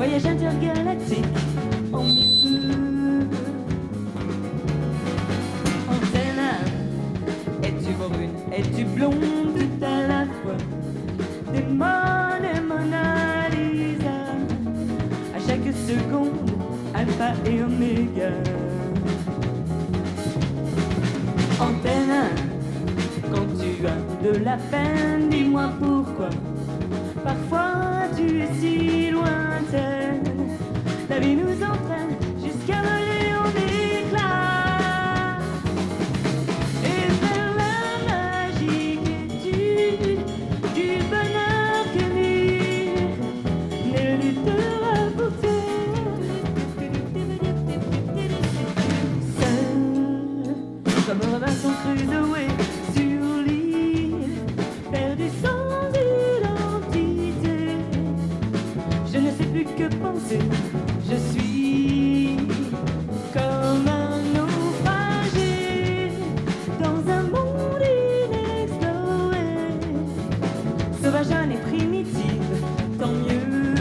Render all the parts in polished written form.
voyage intergalactique en Antenne, es-tu brune, es-tu blonde tout à la fois? Des et Mona Lisa, à chaque seconde, alpha et oméga. Antenne, quand tu as de la peine, dis-moi pourquoi. Parfois tu es si lointaine, la vie nous entraîne jusqu'à voler en éclats. Et vers la magique étude du bonheur que lui ne luttera pour toi. Seul, comme Robinson Crusoe sur l'île, perdu sans identité. Je ne sais plus que penser, je suis comme un naufragé dans un monde inexploré. Sauvage, jeune et primitive, tant mieux.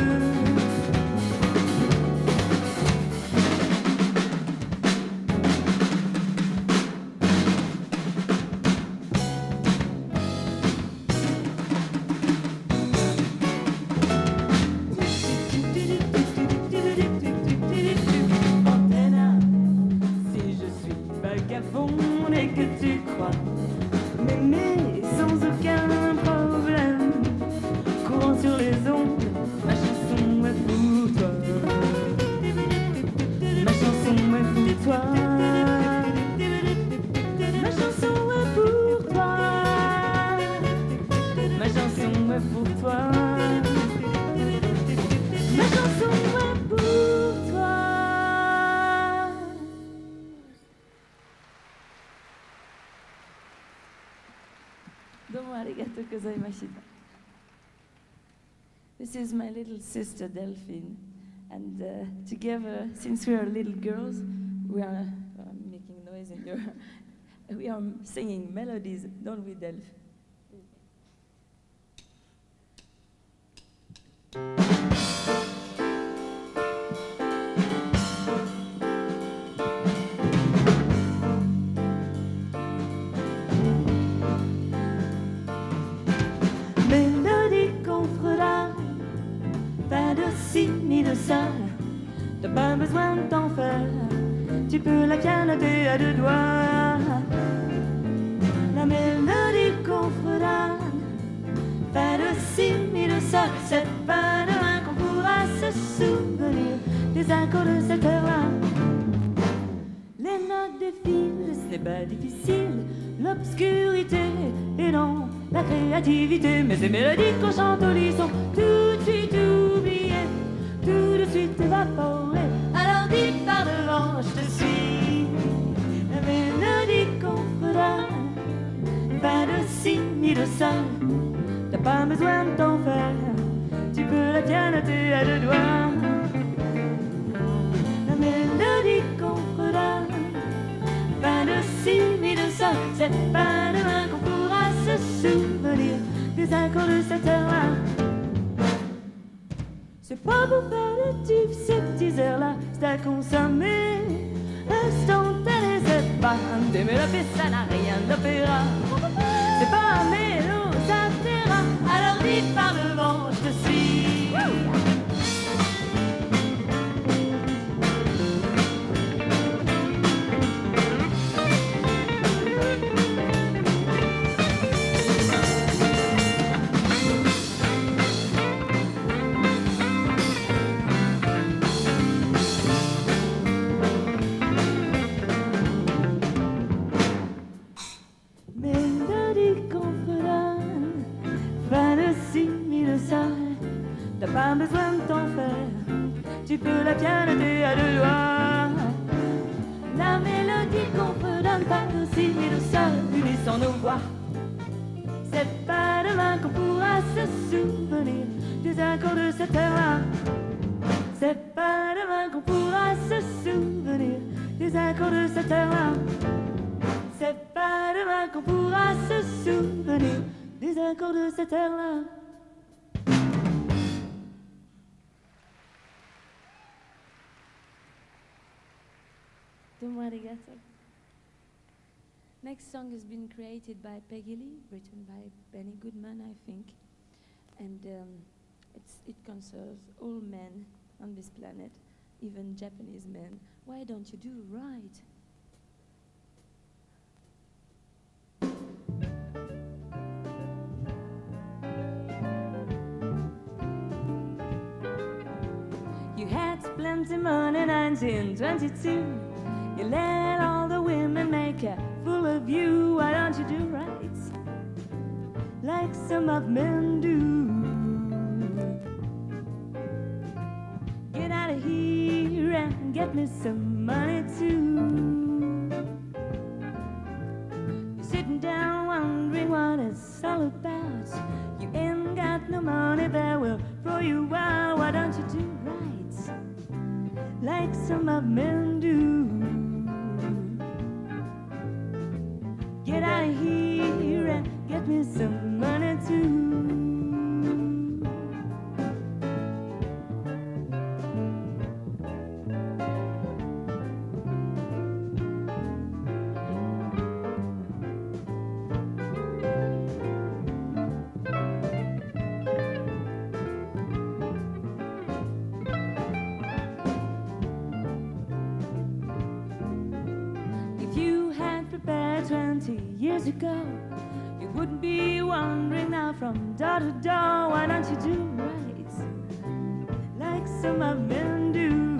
Et que tu crois m'aimer sans aucun problème, courant sur les ondes, ma chanson est pour toi. Ma chanson est pour toi. Ma chanson est pour toi. Ma chanson est pour toi. Ma chanson est pour toi. Domo arigato gozaimashita. This is my little sister Delphine, and together, since we are little girls, we are making noise in your. We are singing melodies, don't we, Delph? Mélodie contre l'art, pas de si ni de ça, t'as pas besoin de t'en faire, tu peux la pianoter à deux doigts. La mélodie contre l'art, pas de si ni de ça, c'est pas demain qu'on pourra se souvenir des accords de cette heure-là. Les notes défilent, ce n'est pas difficile, l'obscurité et non la créativité, mais ces mélodies qu'on chante au lit sont tout de suite oubliées, tout de suite évaporées. Alors dis par devant, je te suis. La mélodie qu'on fera, pas de si ni de ça, t'as pas besoin de t'en faire, tu peux la pianoter à deux doigts. La mélodie qu'on fera, pas de si ni de ça, c'est pas demain qu'on pourra se souvenir des accords de cette heure-là. C'est pas pour faire de tubes ces petits airs-là, c'est à consommer instantané, c'est pas un développé, ça n'a rien d'opéra. C'est pas un mélo, ça plaira, alors dis par devant, je te suis. T'as pas besoin de t'en faire, tu peux la pianoter à deux doigts. La mélodie qu'on peut donne pas de si ni de ça, unissant nos voix. C'est pas demain qu'on pourra se souvenir des accords de cette heure-là. C'est pas demain qu'on pourra se souvenir des accords de cette heure-là. C'est pas demain qu'on pourra se souvenir des accords de cette heure-là. Tomo arigato. Next song has been created by Peggy Lee, written by Benny Goodman, I think. And it concerns all men on this planet, even Japanese men. Why don't you do right? You had plenty money, 1922. You let all the women make a fool of you. Why don't you do right, like some of men do? Get out of here and get me some money too. You're sitting down wondering what it's all about. You ain't got no money, they will throw you out. Why don't you do right, like some of men do? Get out of here and get me some money too. If you had prepared 20 years ago, you wouldn't be wandering now from door to door. Why don't you do right, like some of men do?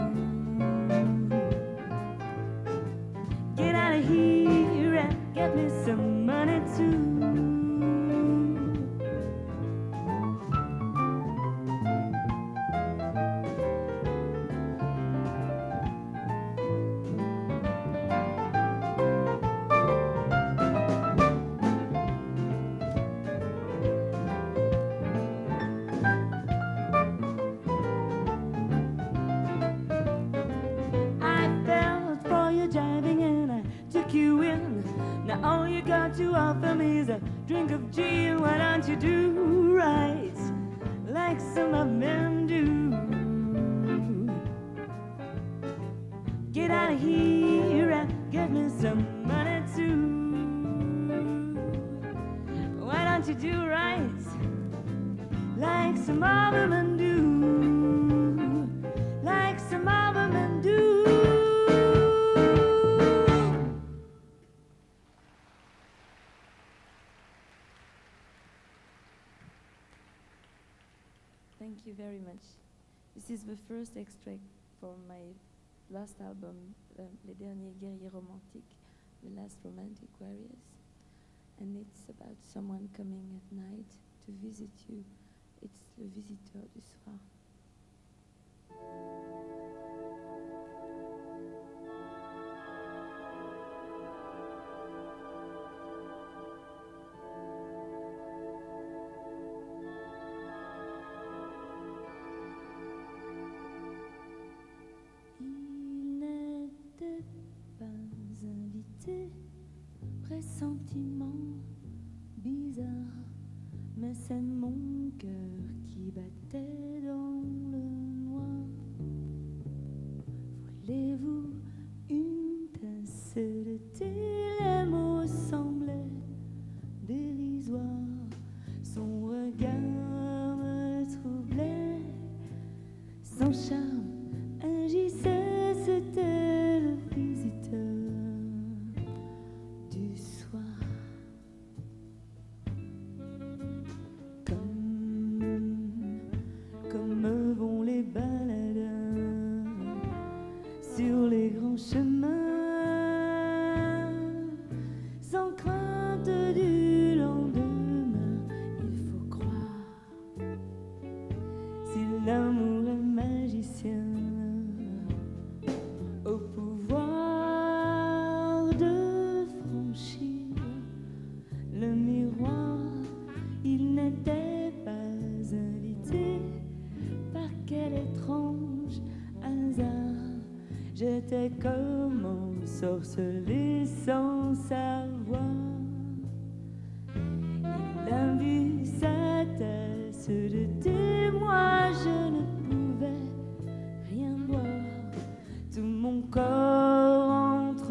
Get out of here and get me some money too. Driving and I took you in. Now all you got to offer me is a drink of gin. Why don't you do right, like some of men do? Get out of here and get me some money too. Why don't you do right, like some other men do? Like some other men do. Thank you very much. This is the first extract from my last album, Les Derniers Guerriers Romantiques, The Last Romantic Warriors. And it's about someone coming at night to visit you. It's Le Visiteur du Soir. Pressentiment bizarre, mais c'est mon cœur qui battait dans le noir. Voulez-vous une tasse de thé? Les mots semblaient dérisoires, son regard me troublait, son charme agissait, c'était le visiteur. Comme vont les baladins sur les grands chemins, sans crainte du lendemain. Il faut croire, si l'amour est magicien, au pouvoir de franchir le miroir. Il n'était pas invité. Par quel étrange hasard, j'étais comme ensorcelé sans savoir. Il a vu sa tasse de thé, moi je ne pouvais rien boire. Tout mon corps entre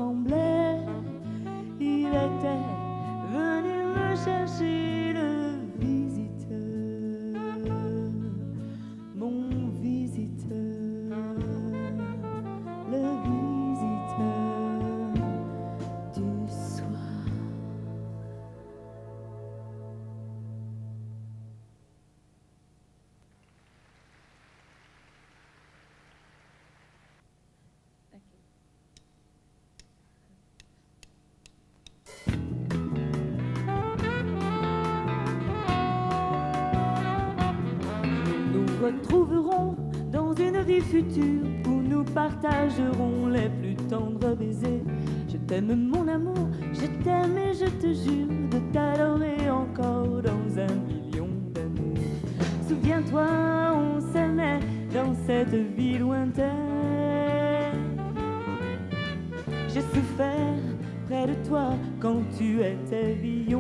retrouverons dans une vie future où nous partagerons les plus tendres baisers. Je t'aime mon amour, je t'aime et je te jure de t'adorer encore dans 1 million d'années. Souviens-toi, on s'aimait dans cette vie lointaine. J'ai souffert près de toi quand tu étais villon.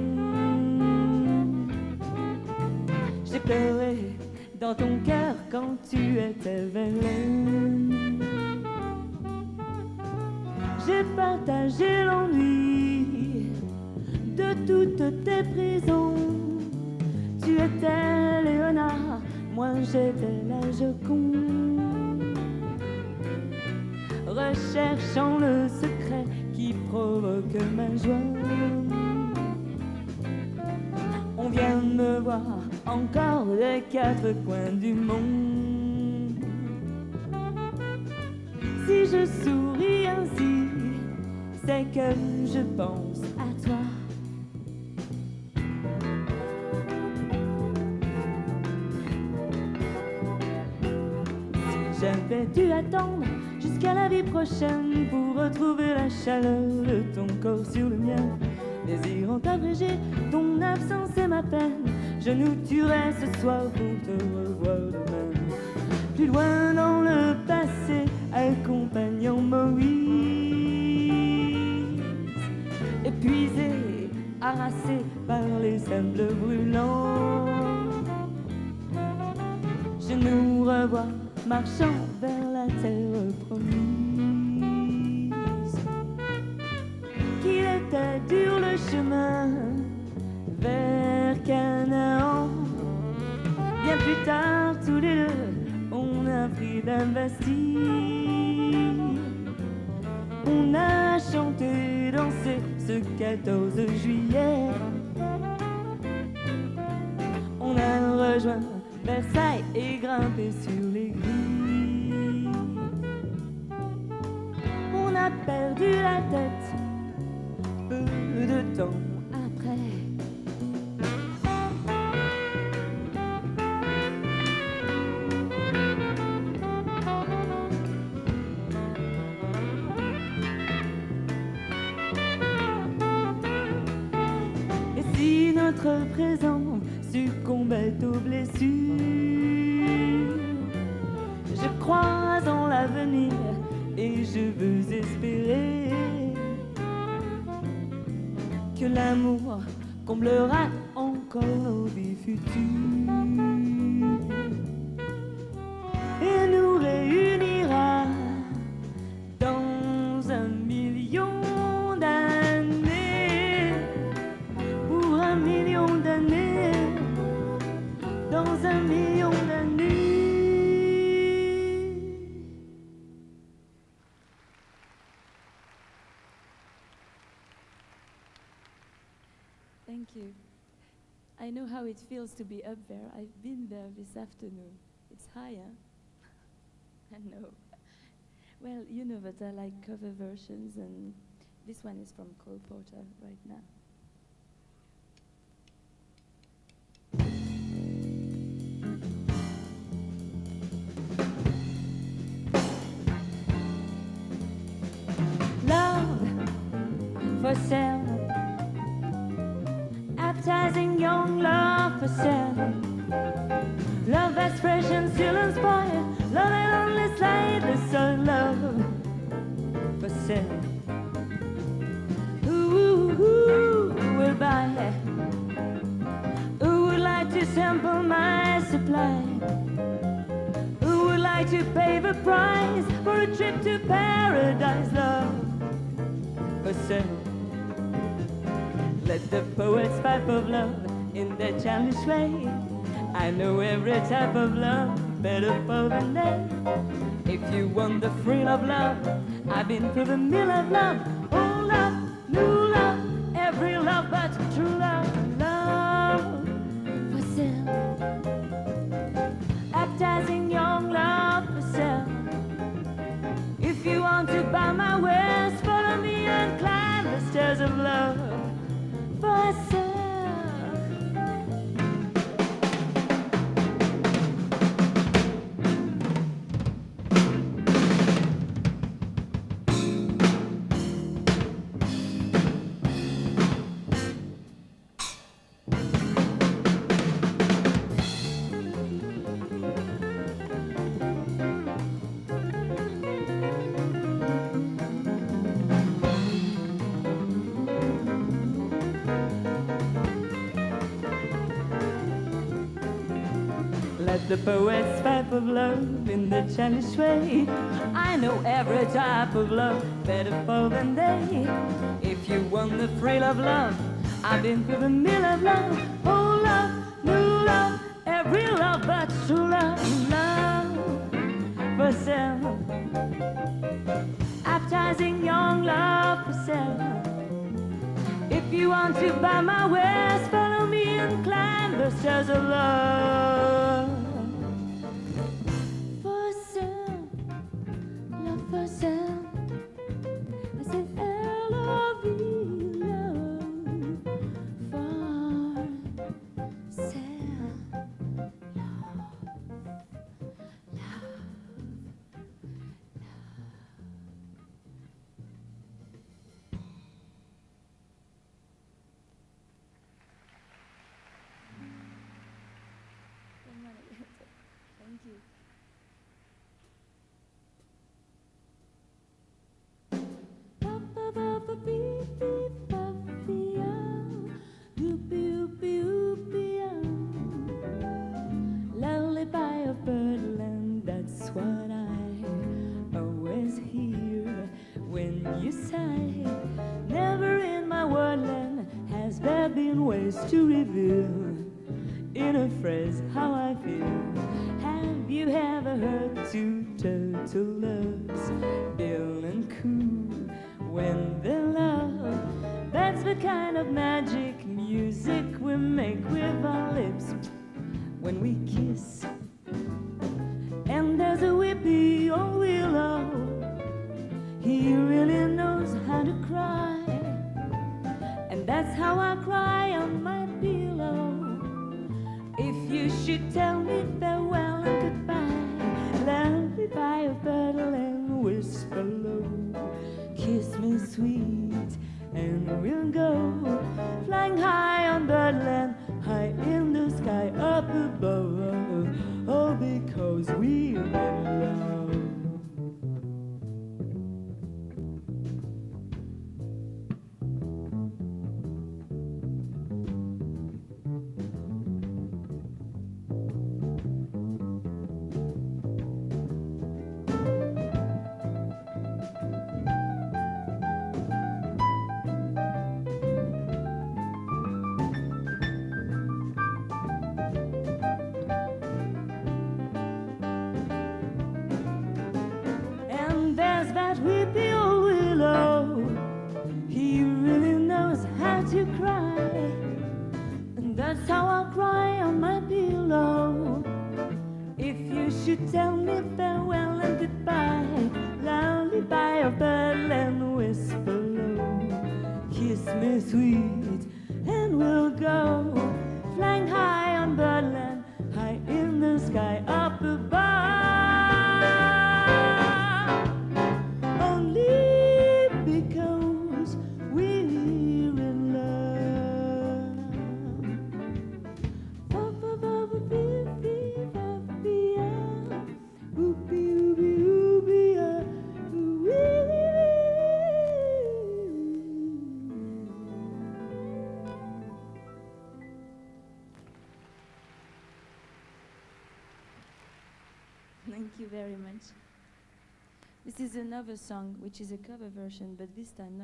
J'ai pleuré dans ton cœur quand tu étais Verlaine. J'ai partagé l'ennui de toutes tes prisons. Tu étais Léonard, moi j'étais la Joconde. Recherchant le secret qui provoque ma joie, on vient me voir encore des 4 coins du monde. Si je souris ainsi, c'est que je pense à toi. Si j'avais dû attendre jusqu'à la vie prochaine pour retrouver la chaleur de ton corps sur le mien, désirant abréger ton absence et ma peine, je nous tuerais ce soir pour te revoir demain. Plus loin dans le passé, accompagnant Moïse, épuisé, harassé par les sables brûlants, je nous revois marchant vers la terre promise. Qu'il était dur le chemin vers Canaan. Bien plus tard, tous les deux, on a pris d'investir. On a chanté, dansé ce 14 juillet. On a rejoint Versailles et grimpé sur les grilles. On a perdu la tête peu de temps après. Et si notre présent succombait aux blessures, je crois en l'avenir et je veux espérer que l'amour comblera encore nos vies futures et nous réunira dans 1 million d'années, pour 1 million d'années, dans 1 million d'années. Thank you. I know how it feels to be up there. I've been there this afternoon. It's high, huh? I know. Well, you know that I like cover versions, and this one is from Cole Porter right now. Love for sale, appetizing young love for sale. Love that's fresh and still inspired, love that only slightly so love for sale. Who will buy? Who would like to sample my supply? Who would like to pay the price for a trip to paradise? Love for sale. Let the poets pipe of love in their childish way. I know every type of love better for than they. If you want the thrill of love, I've been through the mill of love. Old love, new love, every love but true love. Love for sale, appetizing young love for sale. If you want to buy my wares, follow me and climb the stairs of love for sale. the poet's pipe of love in the childish way. I know every type of love better fall than they. If you want the thrill of love, I've been through the mill of love. Oh, love, new love, every love but true love. Love for sale, appetizing young love for sale. If you want to buy my wares, follow me and climb the stairs of love. For sale, love for sale. I said L-O-V, love for sale. Love, love. Thank you. Lullaby of birdland, that's what I always hear when you sigh. Never in my wordland has there been ways to reveal in a phrase how I feel. Have you ever heard two turtle loves, Bill and Coo, when they love? That's the kind of magic music we make with our lips when we kiss. And there's a whippy old willow, he really knows how to cry, and that's how I cry on my pillow. If you should tell me farewell and goodbye, lullaby of battle and whisper low, kiss me sweet and we'll go flying high on birdland, high in the sky up above, all because we're in love. That weepy old willow, he really knows how to cry, and that's how I cry on my pillow. If you should tell me farewell and goodbye, lullaby of birdland, whisper low, kiss me sweet and we'll go flying high on birdland, high in the sky up above. Thank you very much. This is another song which is a cover version, but this time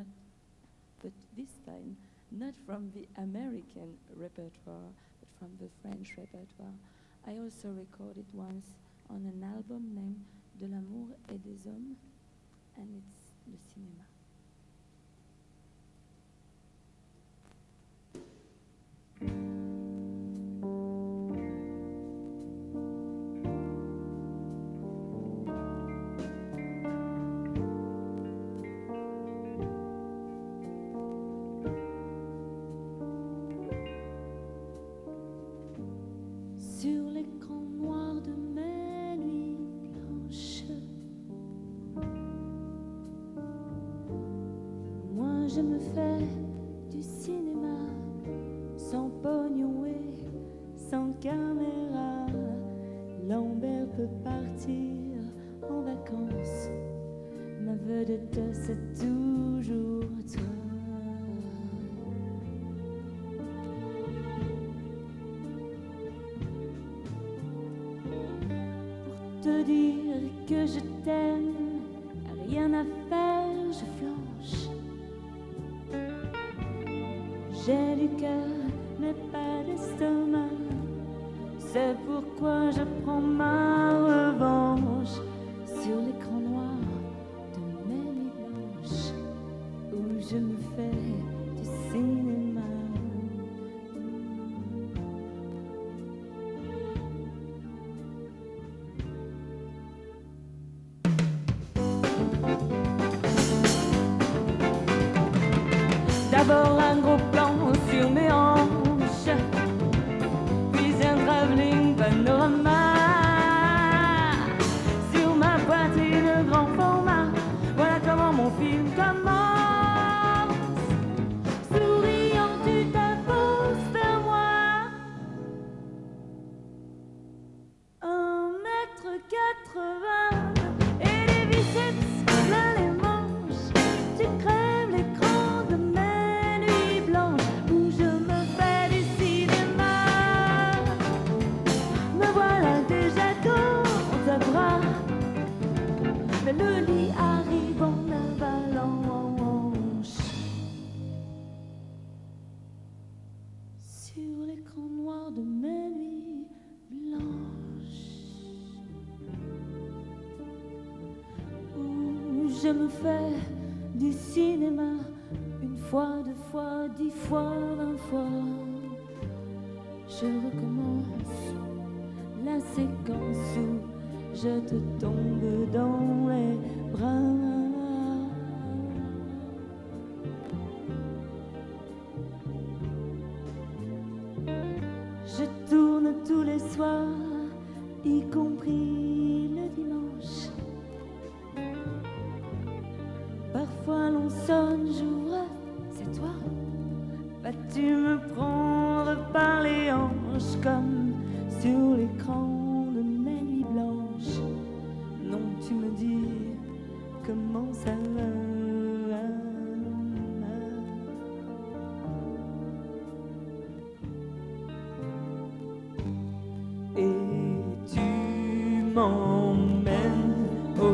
not from the American repertoire, but from the French repertoire. I also recorded once on an album named De l'amour et des hommes, and it's le cinéma. Sur l'écran noir de mes nuits blanches, moi je me fais du cinéma, sans pognon et sans caméra. Lambert peut partir en vacances, ma vedette c'est toujours toi. la faire, je flanche. J'ai du cœur, mais pas d'estomac. C'est pourquoi je prends ma revanche sur l'écran noir de mes nuits blanches où je me fais du cinéma. D'abord un gros plan sur mes hanches, puis un travelling panorama sur ma poitrine grand format. Voilà comment mon film commence. Souriant, tu t'imposes vers moi. 1,80 m et les biceps plein les manches. Tu crèves l'écran de mes nuits blanches où je me fais du cinéma. Me voilà déjà dans ta bras, mais le lit arrive en avalanche. Sur l'écran noir de mes nuits blanches où je me fais du cinéma. Une fois, 2 fois, 10 fois, 20 fois. Je recommence la séquence où je te tombe dans les bras. Je tourne tous les soirs, y compris le dimanche. Parfois l'on sonne, j'ouvre, c'est toi. Vas-tu me prendre par les hanches comme sur l'écran de mes nuits blanches? Non, tu me dis comment ça va. Et tu m'emmènes au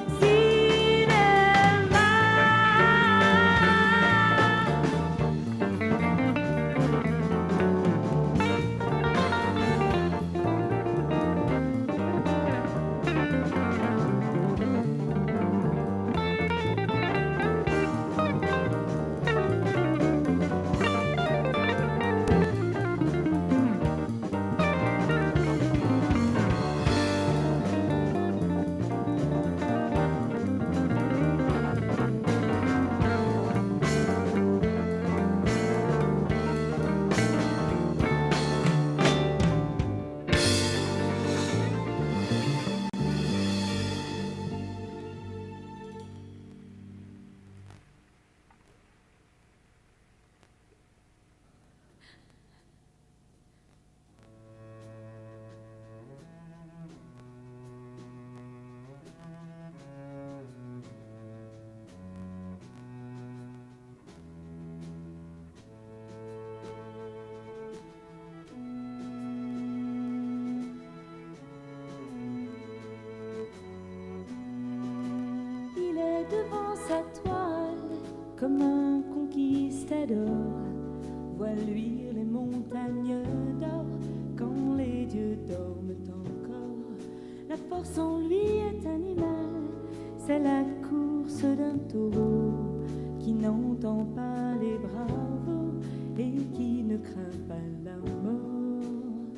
devant sa toile comme un conquistador, voit luire les montagnes d'or quand les dieux dorment encore. La force en lui est animale, c'est la course d'un taureau qui n'entend pas les bravos et qui ne craint pas la mort.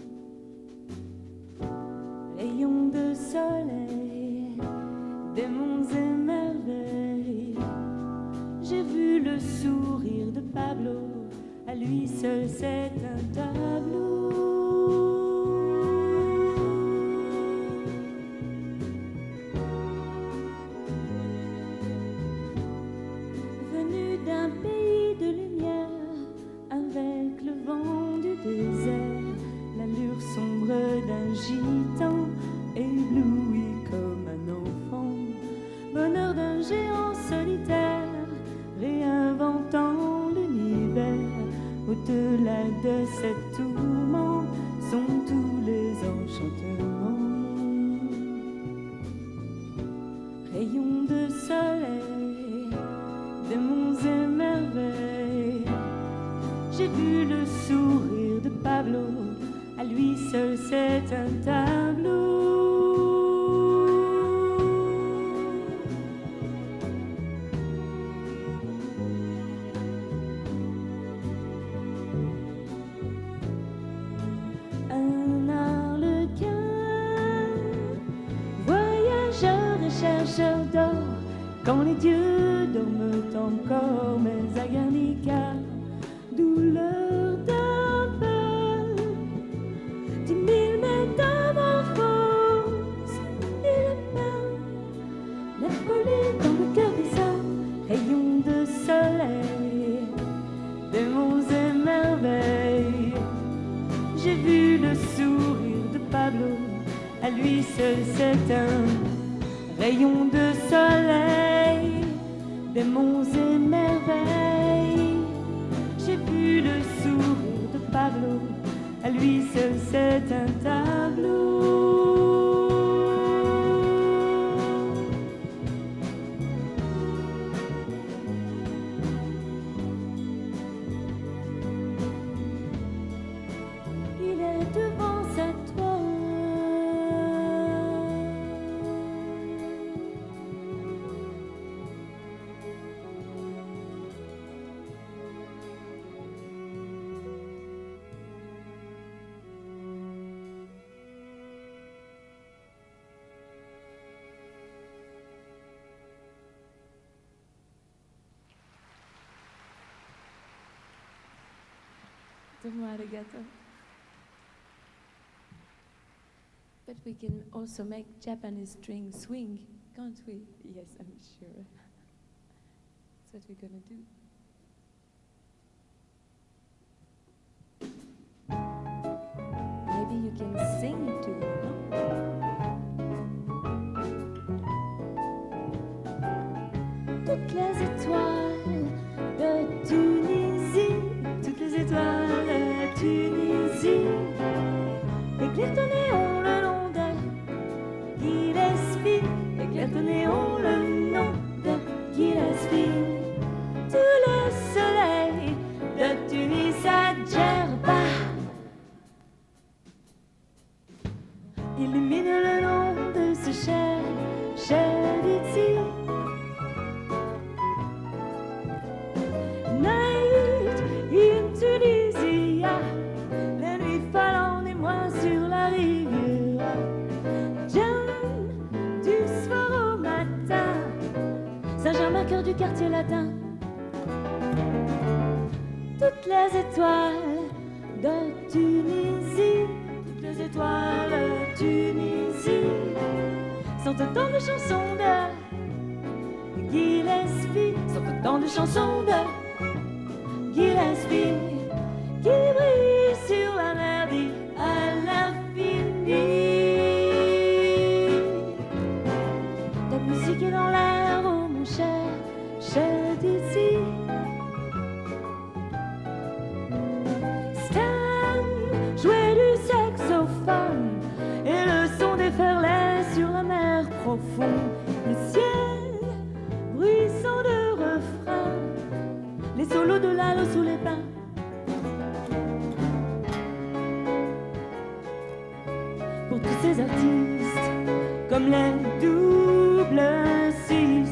Rayons de soleil, démons et merveilles, j'ai vu le sourire de Pablo, à lui seul c'est un tableau. Venu d'un pays de lumière, avec le vent du désert, l'allure sombre d'un gitan, ébloui comme un enfant, bonheur d'un géant solitaire, réinventant l'univers. Au-delà de cet tourment sont tous les enchantements. rayons de soleil, de monts et merveilles. J'ai vu le sourire de Pablo, à lui seul c'est un tableau. Un arlequin, voyageur et chercheur d'or, quand les dieux dorment encore, mais à Guernica, douleur d'un peu, 10 000 métamorphoses, et le pain, la folie dans le cœur des hommes, rayons de soleil, des monts et merveilles. J'ai vu le sourire de Pablo, à lui seul c'est un rayon de soleil, des monts et merveilles. J'ai vu le sourire de Pablo, à lui seul c'est un tableau. Il est devant sa toile. Domo arigato. But we can also make Japanese string swing, can't we? Yes, I'm sure. That's what we're gonna do. Maybe you can sing too, no? Toutes les étoiles de Tunisie, toutes les étoiles de Tunisie, éclairent ton néon le long de Gillespie, éclairent ton néon le nom de Gillespie. Tous les soleils de Tunis à Djerba illuminent le long de ce cher d'ici. Night in Tunisia, la nuit fallant des mois sur la rivière. Jam du soir au matin, Saint-Germain, cœur du quartier latin. Toutes les étoiles de Tunisie, toutes les étoiles de Tunisie sont autant de chansons de Gillespie, sont autant de chansons de Gillespie qui brille sur la mer dit à l'infini. Ta musique est dans l'air, oh mon cher d'ici. Stan jouait du saxophone et le son déferlait sur la mer profonde. Le ciel bruissant de refrains, les solos de Lalo sous les pins. Pour tous ces artistes, comme les double six,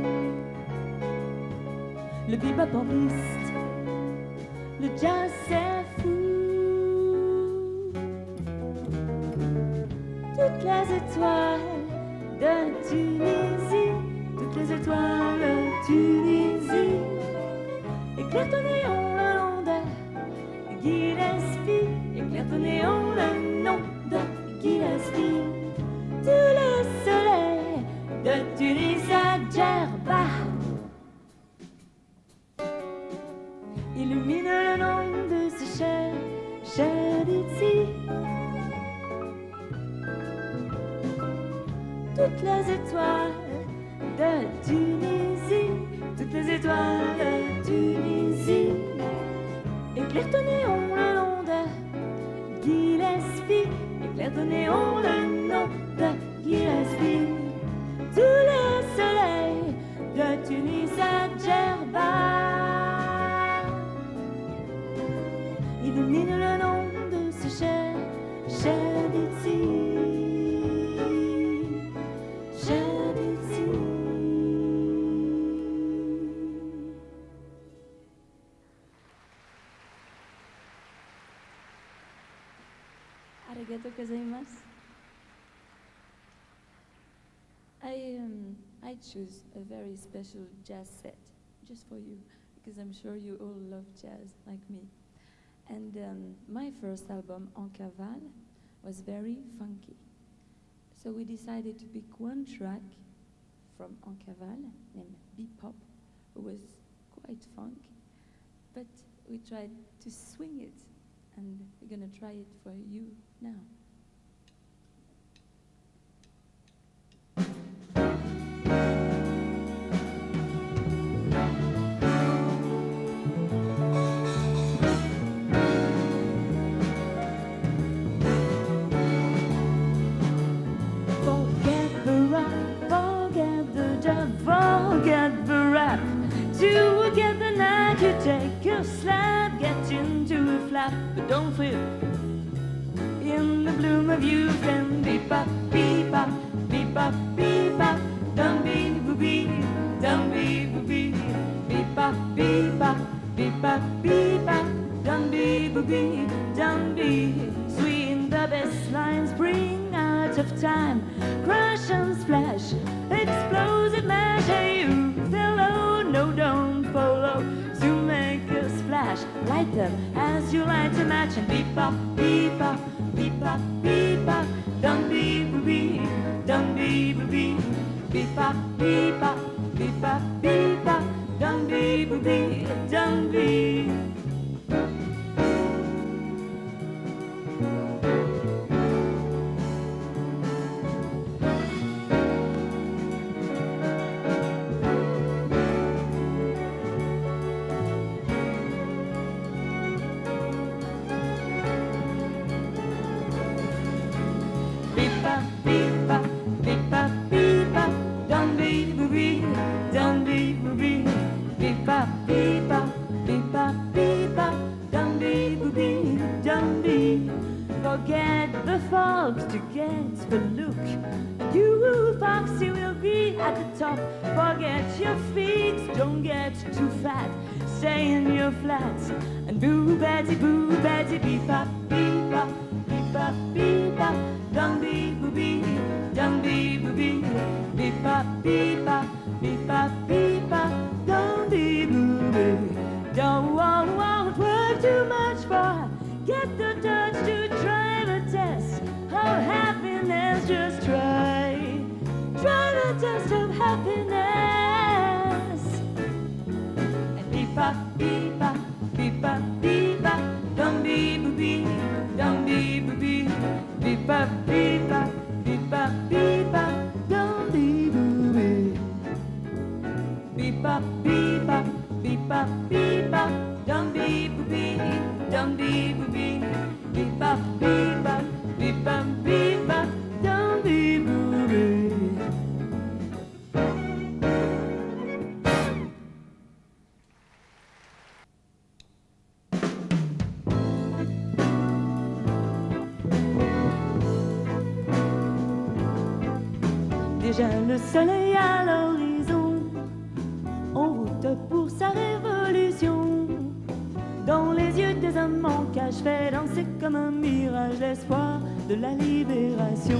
le bebop en piste, le jazz c'est fou. Toutes les étoiles de Tunisie, toutes les étoiles de Tunisie éclairent ton néon le long de Gillespie, éclairent ton néon le nom de Gillespie. Tous les soleils de Tunis à Djerba illuminent le nom de ce cher d'ici. Toutes les étoiles de Tunisie, toutes les étoiles de Tunisie éclairent ton néon le long de Gillespie, éclairent ton néon le nom de Gillespie. Tous les arigato gozaimasu. I choose a very special jazz set just for you, because I'm sure you all love jazz like me. And my first album, En Cavale, was very funky. So we decided to pick one track from En Cavale named Bebop, who was quite funk, but we tried to swing it, and we're gonna try it for you now. Forget the rap. To get the night, you take a slap, get into a flap, but don't flip. In the bloom of youth, and bebop, bebop, bebop, bebop, dum be booby, dum be booby, bebop, bebop, bebop, bebop, dum be booby, dum be. Sweet, the best lines bring out of time, crash and splash, explosive mash. Hey, you fellow, no, don't follow. To make a splash, light them as you light a match, and bebop, bebop, bebop, bebop, dum be booby, dum be booby, bebop, bebop, bebop, bebop, dum be booby, dum be. Forget the fog to get the look. You foxy will be at the top. Forget your feet, don't get too fat. Stay in your flats and boo batty, bebop, bebop, bebop, bebop, dum be booby, dum be booby, bebop, bebop, bebop, bebop, dum be booby. Don't want work too much for. Get the touch to try the test of happiness. Just try the test of happiness. And bebop, bebop, bebop, bebop, dum be booby, dum be booby, bebop, bebop, bebop, bebop, dum be booby, bebop, bebop, bebop, bebop, dum be booby, dum be booby, bebop, bebop, bebop, bebop, dum be booby. Déjà le soleil à l'horizon, en route pour sa révolution. Dans les yeux des hommes en cage, fait danser comme un mirage l'espoir de la libération.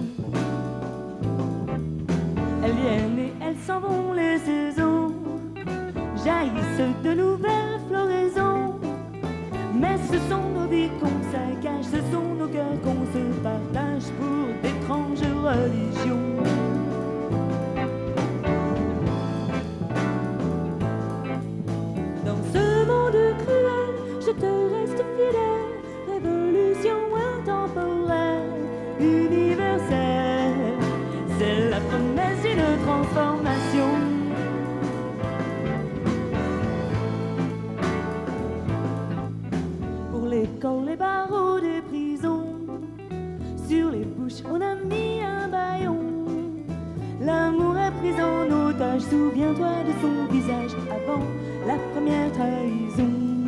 Elles viennent et elles s'en vont, les saisons jaillissent de nouvelles floraisons. Mais ce sont nos vies qu'on saccage, ce sont nos cœurs qu'on se partage pour d'étranges religions. Je te reste fidèle, révolution intemporelle, universelle. C'est la promesse d'une transformation. Pour l'école, les barreaux des prisons, sur les bouches on a mis un bâillon. L'amour est pris en otage, souviens-toi de son visage avant la première trahison.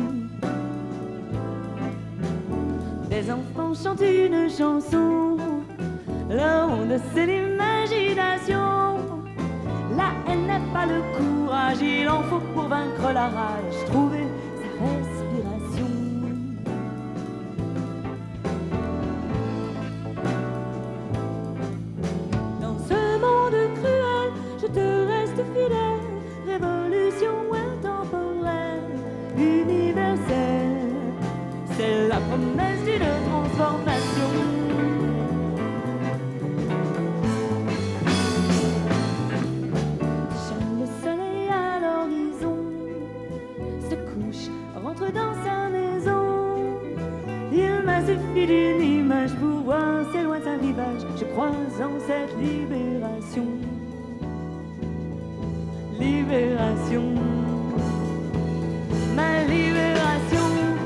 Les enfants chantent une chanson, leur onde c'est l'imagination. La haine n'est pas le courage, il en faut pour vaincre la rage, trouver sa respiration. reste fidèle, révolution intemporelle, universelle. C'est la promesse d'une transformation. Le soleil à l'horizon se couche, rentre dans sa maison. Il m'a suffi d'une image pour voir ses lointains rivages. Je crois en cette libération. Libération, ma libération.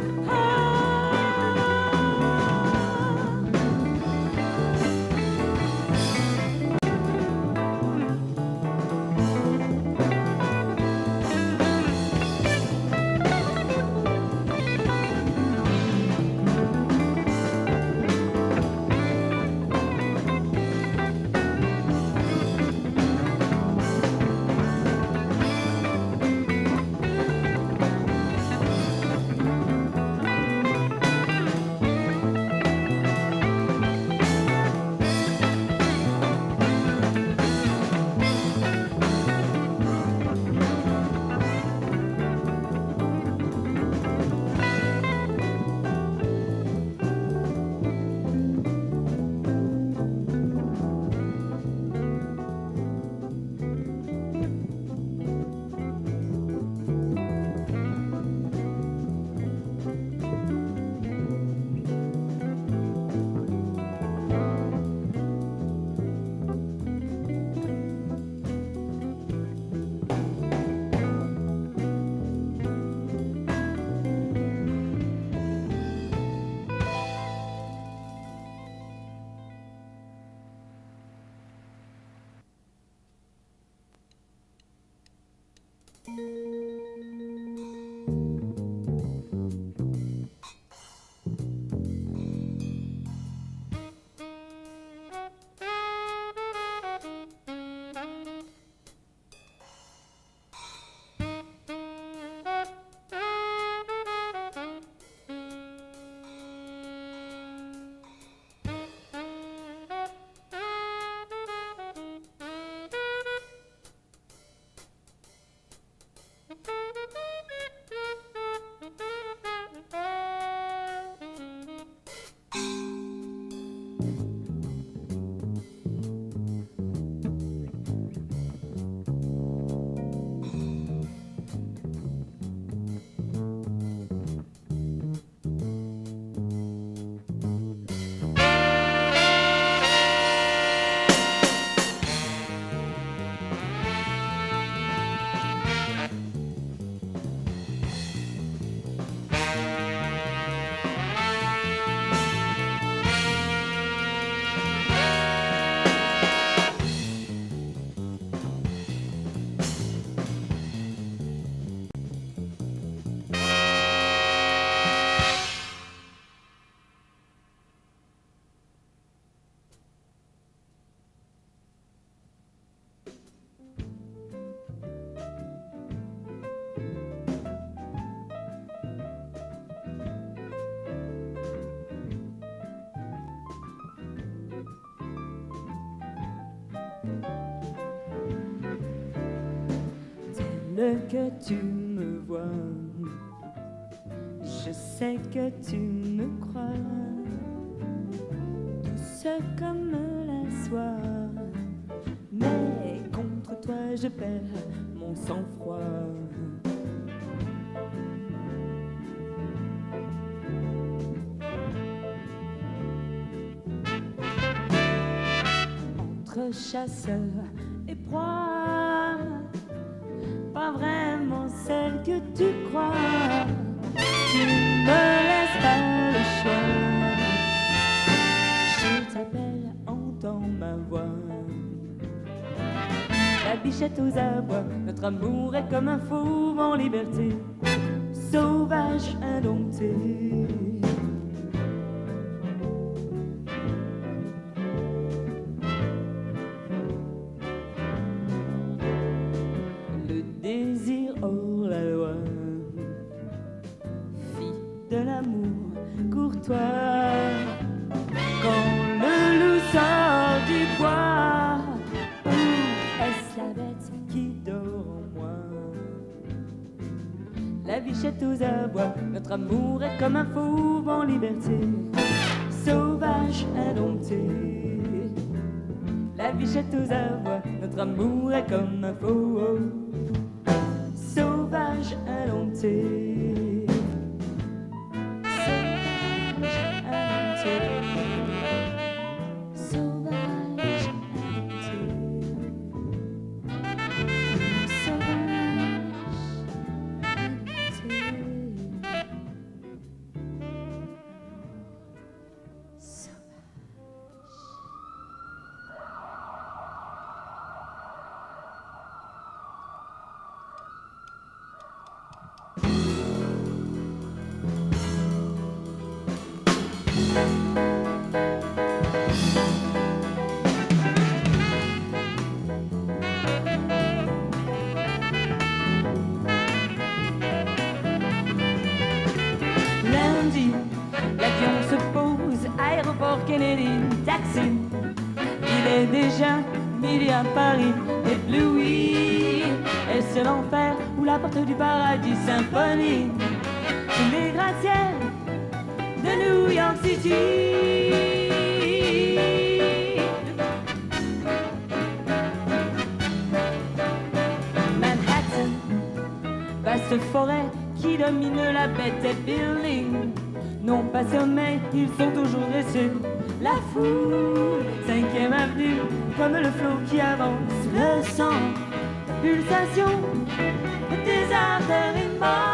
Que tu me vois, je sais que tu me crois, douce comme la soie, mais contre toi je perds mon sang-froid. Entre chasseur et proie, pas vraiment celle que tu crois. Tu me laisses pas le choix. Je t'appelle, entends ma voix. La bichette aux abois, notre amour est comme un fauve en liberté, sauvage, indompté. Désir hors la loi, fille de l'amour courtois. Quand le loup sort du bois, où est-ce la bête qui la bichette aux abois. Notre amour est comme un fauve en liberté, sauvage, indompté. La bichette aux abois, notre amour est comme un fauve, sauvage, indompté. Lundi, l'avion se pose, aéroport Kennedy, taxi. Il est déjà midi à Paris, ébloui. Est-ce l'enfer ou la porte du paradis? Symphonie sous les gratte-ciels de New York City. Manhattan, vaste forêt qui domine la bête et building. Non pas sommeil, ils sont toujours dressés. La foule, 5e avenue, comme le flot qui avance. Le sang, la pulsation des artères immenses.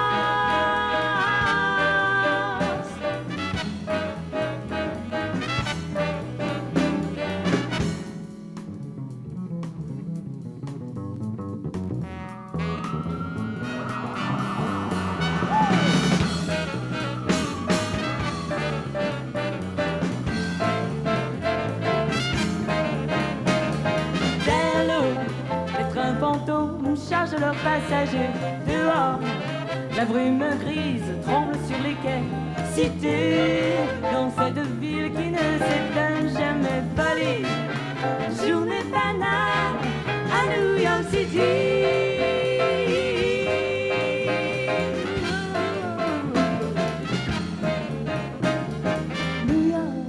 Charge leurs passagers dehors. La brume grise tremble sur les quais. Cité dans cette ville qui ne s'éteint jamais. Folie, journée banale à New York City. New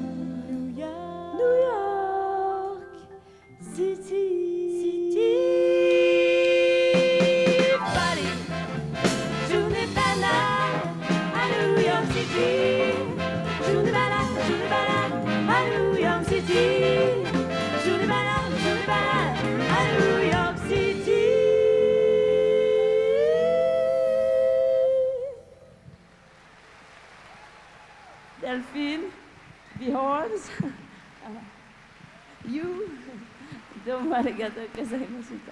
York City. Delphine, the horns, you, domo arigatou gozaimashita.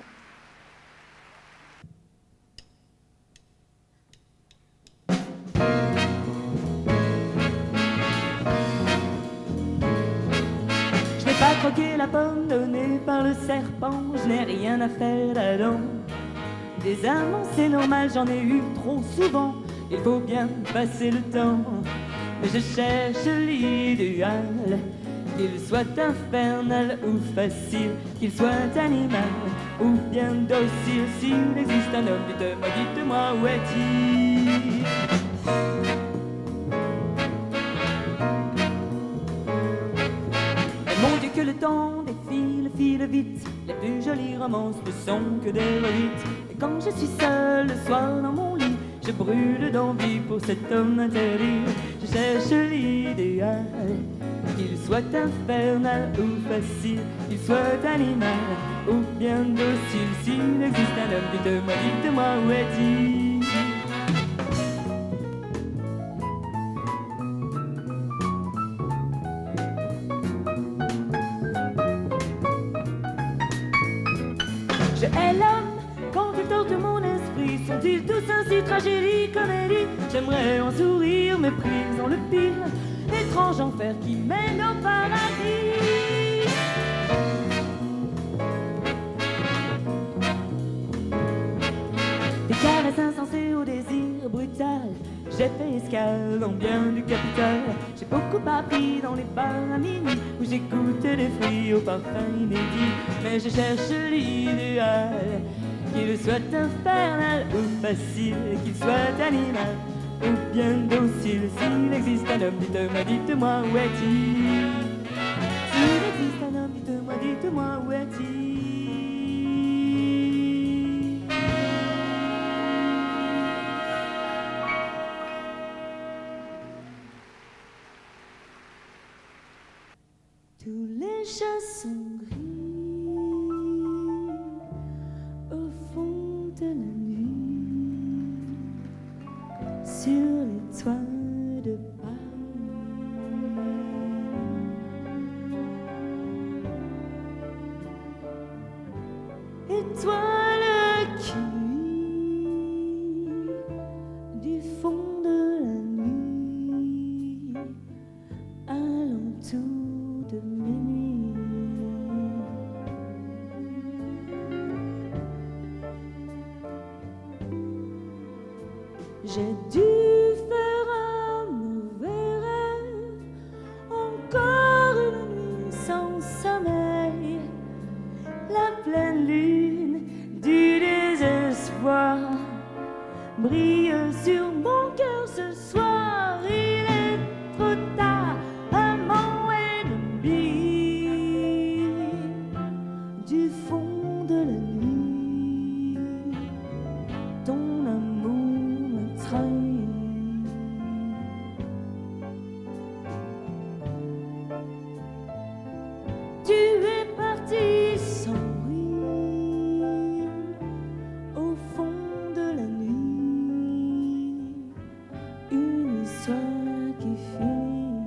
Je n'ai pas croqué la pomme donnée par le serpent, je n'ai rien à faire d'Adam. Des amants c'est normal, j'en ai eu trop souvent, il faut bien passer le temps. Mais je cherche l'idéal, qu'il soit infernal ou facile, qu'il soit animal ou bien docile. S'il existe un homme, dites-moi où est-il? Mais mon Dieu que le temps file vite, les plus jolies romances ne sont que des reliques. Et quand je suis seule le soir dans mon lit, je brûle d'envie pour cet homme interdit. Je cherche l'idéal, qu'il soit infernal ou facile, qu'il soit animal ou bien docile. S'il existe un homme, dites-moi où est-il? Je hais l'homme quand il torture mon esprit. Sont-ils tous ainsi tragédie, comédie? J'aimerais en sourire, méprisant le pire, étrange enfer qui mène au paradis. Des caresses insensées au désir brutal, j'ai fait escale en bien du capital. J'ai beaucoup appris dans les bars à minuit, où j'ai goûté des fruits au parfum inédit. Mais je cherche l'idéal, qu'il qu'il soit infernal ou facile, qu'il soit animal ou bien docile. S'il existe un homme, dites-moi où est-il? S'il existe un homme, dites-moi où est-il? Tous les chats sont gris au fond de la nuit, sur les toits de Paris. Étoiles qui luisent du fond de la nuit, alentour de minuit. J'ai dû faire un mauvais rêve, encore une nuit sans sommeil, la pleine lune du désespoir brille sur mon cœur ce soir. Il est trop tard, amant ennemi, du fond de la nuit, ton amour m'a trahi. Tu es parti sans bruit, au fond de la nuit, une histoire qui finit.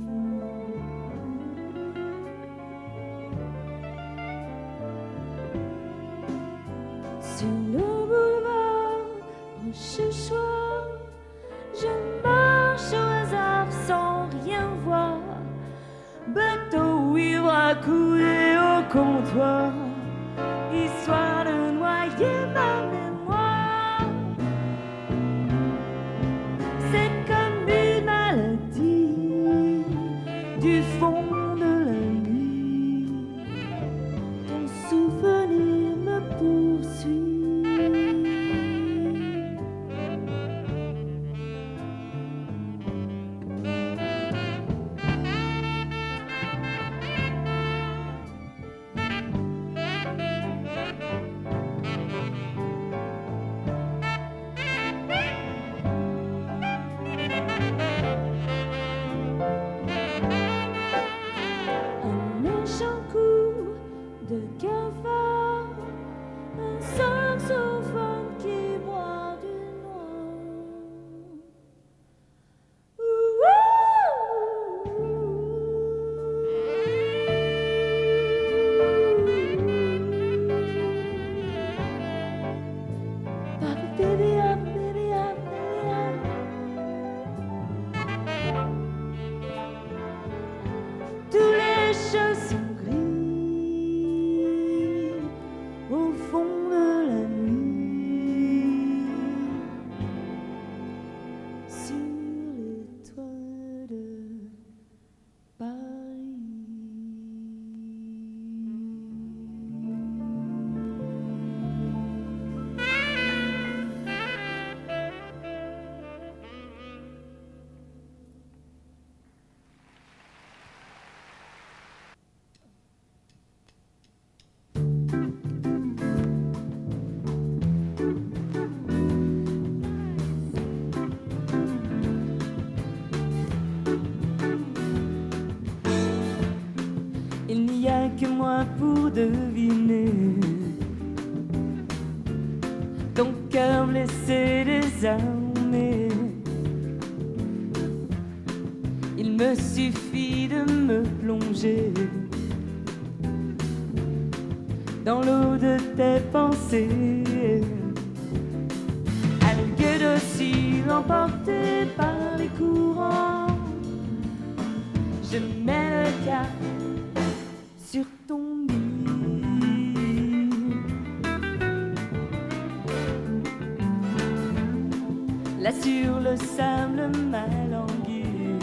Sur le boulevard Rochechouart, je marche au hasard sans rien voir. Bateau ivre accoudé au comptoir, histoire de noyer ma mémoire. C'est comme une maladie du fond de la nuit, ton souvenir me poursuit. Un méchant coup de cafard, un saxophone qui boit du noir. Papa, baby up, baby up, baby up. Tous les chats sont gris au fond de la nuit, sur les toits de Paris. Il n'y a que moi pour deviner ton cœur blessé, désarmé. Il me suffit de me plonger dans l'eau de tes pensées, algues dociles emportées par les courants. Je mets le cap sur ton lit. Là sur le sable malanguir,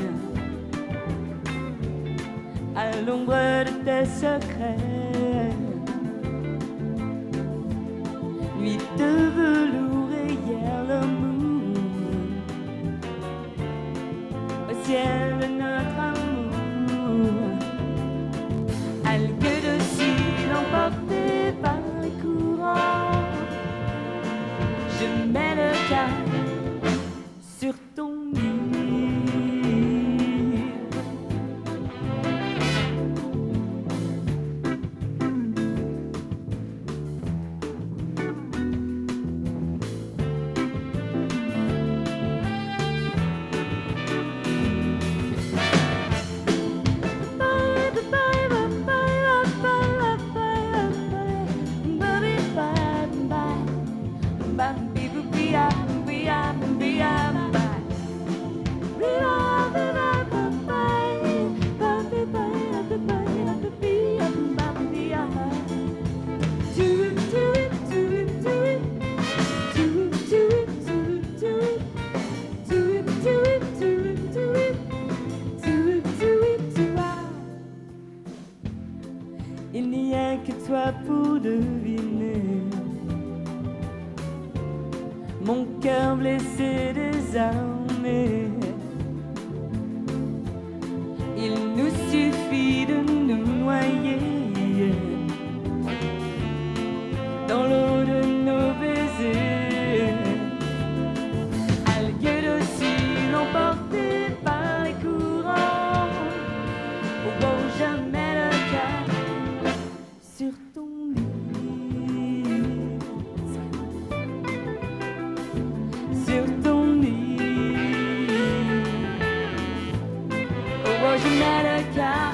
à l'ombre de tes secrets, nuit de velours et yellow moon, au ciel de notre amour, algues de cils emportées par les courants, je mets le cap sur ton mur. Il n'y a que toi pour deviner mon cœur blessé, désarmé. Il nous suffit de nous noyer dans l'eau de nos baisers, algues de cils emportées par les courants, où jamais le cap sur ton lit, sur ton lit, oh je mets le cap.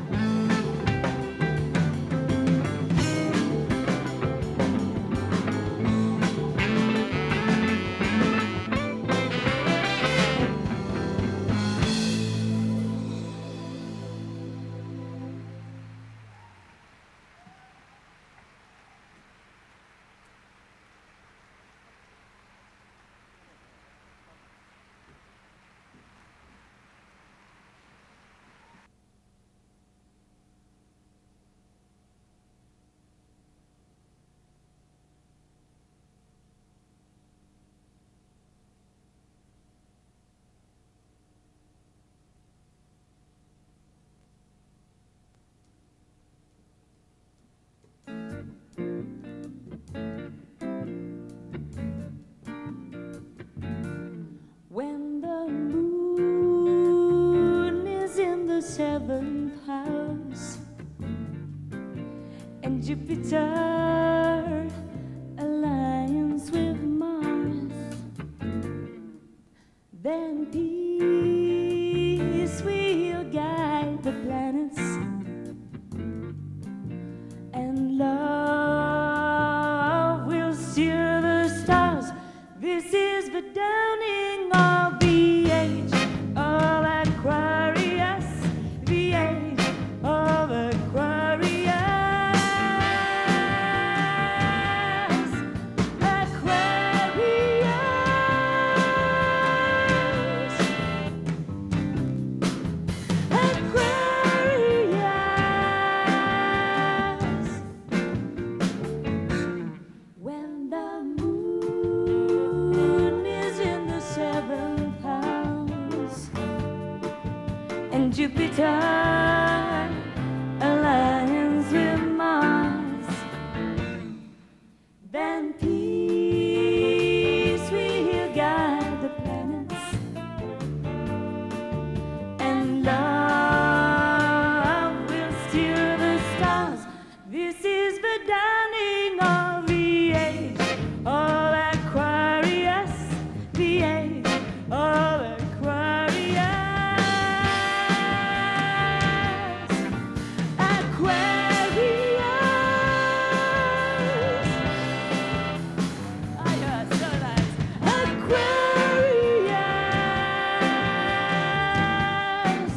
When the moon is in the seventh house and Jupiter aligns with Mars, then peace will guide the planets and love will steer the stars. This is the dawning of the age of Aquarius, the age of Aquarius. Aquarius. Aquarius. When the moon is in the seventh house and Jupiter aligns with Mars, then peace will guide the planets and love will steer the stars. This is the dawning of the age of Aquarius, the age of Aquarius. Aquarius. Ah, yeah, so nice. Aquarius.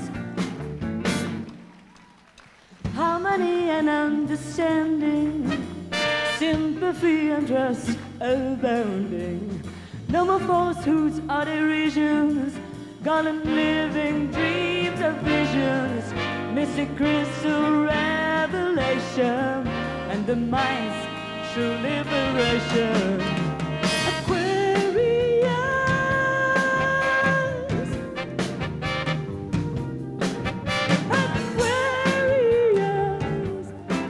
Harmony and understanding, sympathy and trust abounding. No more falsehoods or derisions, golden living dreams of visions, mystic crystal revelation, and the mind's sexual liberation. Aquarius,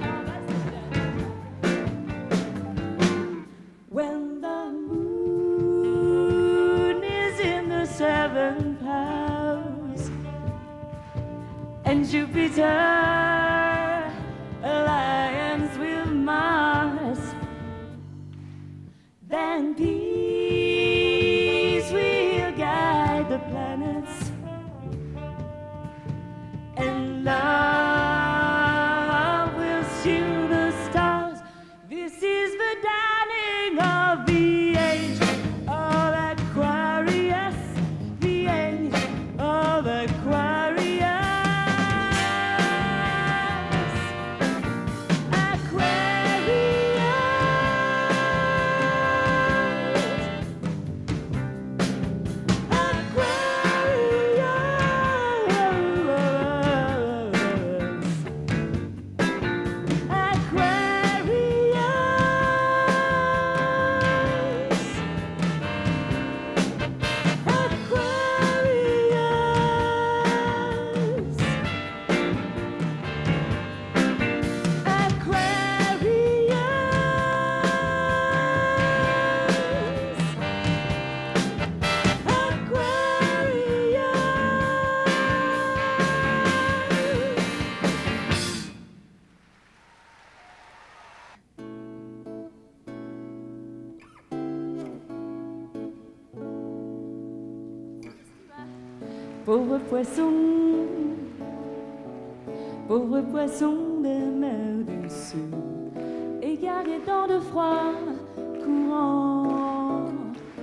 when the moon is in the 7th house and Jupiter aligns with Mars, then peace will guide the planets and love will shield the stars. This is the dawning of the age of Aquarius, the age of Aquarius. Pauvre poisson des mers du Sud, égaré dans de froids courants,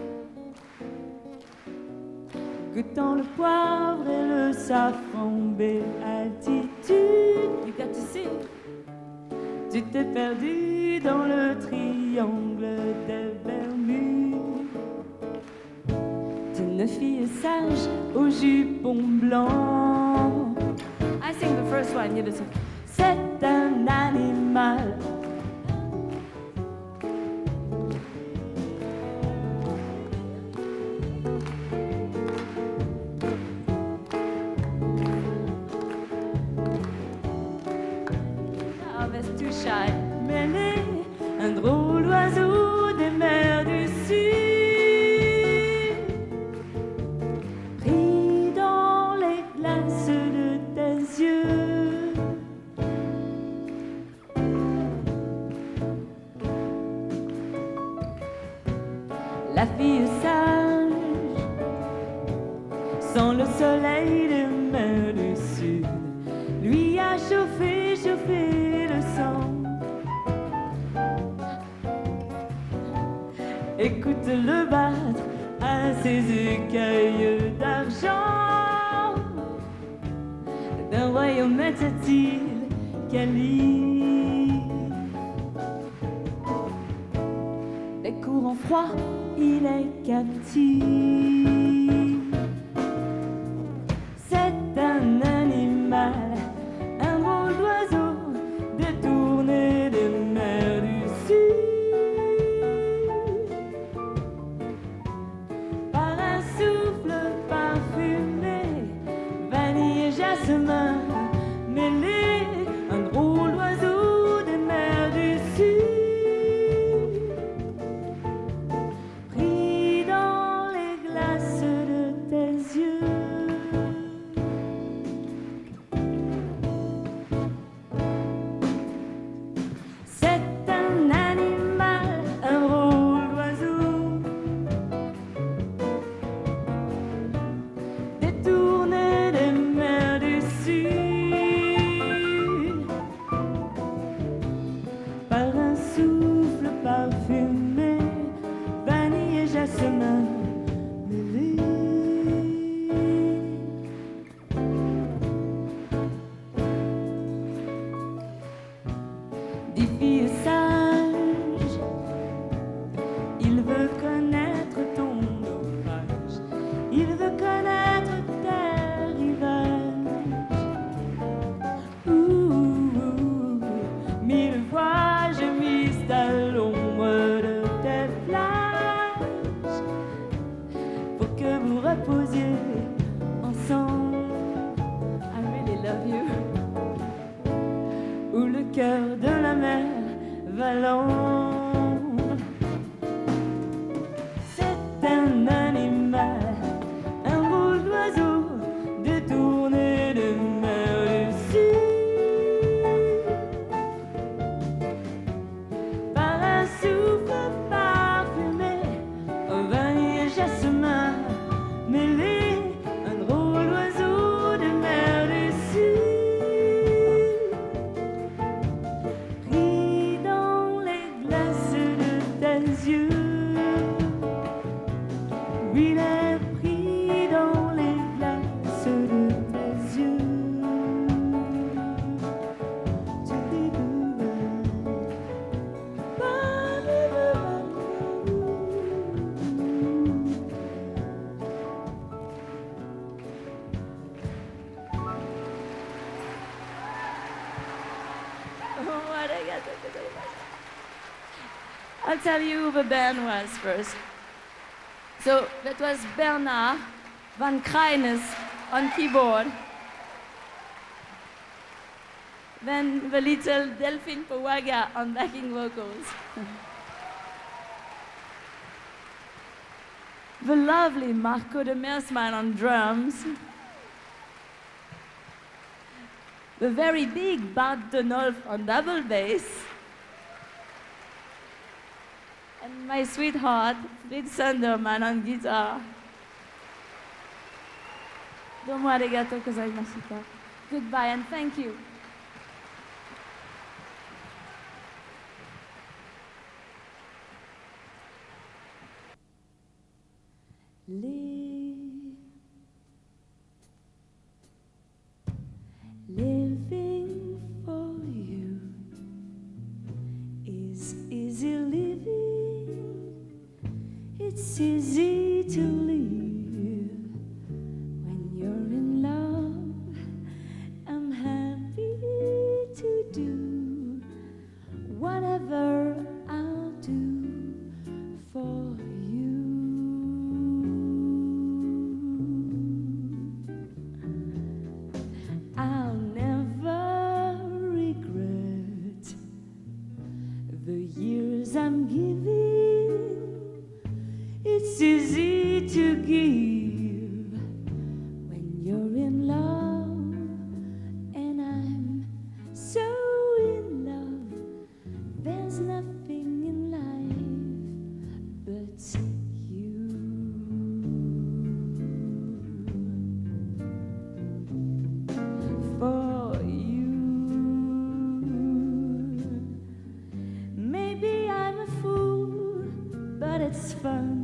goûtant le poivre et le safran, béatitude. You got to see. Tu t'es perdu dans le triangle des Bermudes, d'une fille sage au jupon blanc. I sing the first one, you listen. C'est un animal. Ah, mais c'est too shy. Mêlé, un drôle oiseau des mers du Sud, pris dans les glaces de tes yeux. La fille sage, sans le soleil des mers du Sud, lui a chauffé le sang. Écoute-le battre à ses écueils d'argent, d'un royaume était-il calife. Les courants froids, il est captif. C'est un animal, un drôle d'oiseau, détourné des mers du Sud, par un souffle parfumé, vanille et jasmin mêlé, un drôle d'oiseau des mers du Sud, pris dans les glaces reposer ensemble. I really love you. Où le cœur de la mer va lent. C'est un animal, un rôle d'oiseau, détourné de mer du sud. Par un souffle parfumé, au vanille et jasmin mêlé, un drôle d'oiseau de mer du sud. Pris dans les glaces de tes yeux, il est pris dans les glaces de tes yeux. I'll tell you who the band was first. So that was Bernard van Krijnes on keyboard. Then the little Delphine Powaga on backing vocals. The lovely Marco de Meersman on drums. The very big Bart Denolf on double bass. And my sweetheart, Fritz Sunderman on guitar. Domo arigato gozaimashita. Goodbye and thank you. Living for you is easy living. It's easy to live when you're in love. I'm happy to do whatever I'll do for you. I'll never regret the years I'm giving. It's easy to give when you're in love, and I'm so in love. There's nothing in life but you. For you. Maybe I'm a fool, but it's fun.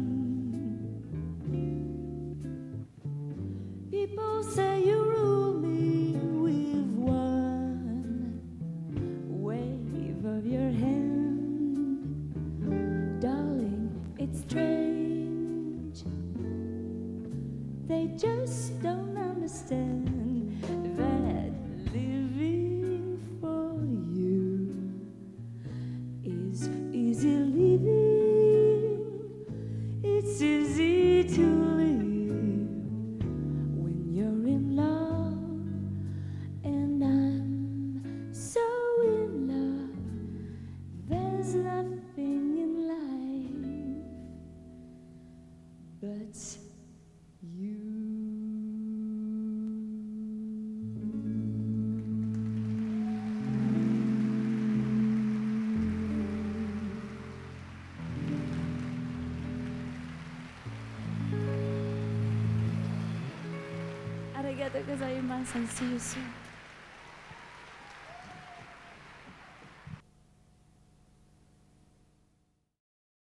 People say you rule me with one wave of your hand. Darling, it's strange. They just don't understand that living for you is easy living. It's easy to live when you're in love, and I'm so in love. There's nothing in life but you. Arigato gozaimasu and see you soon.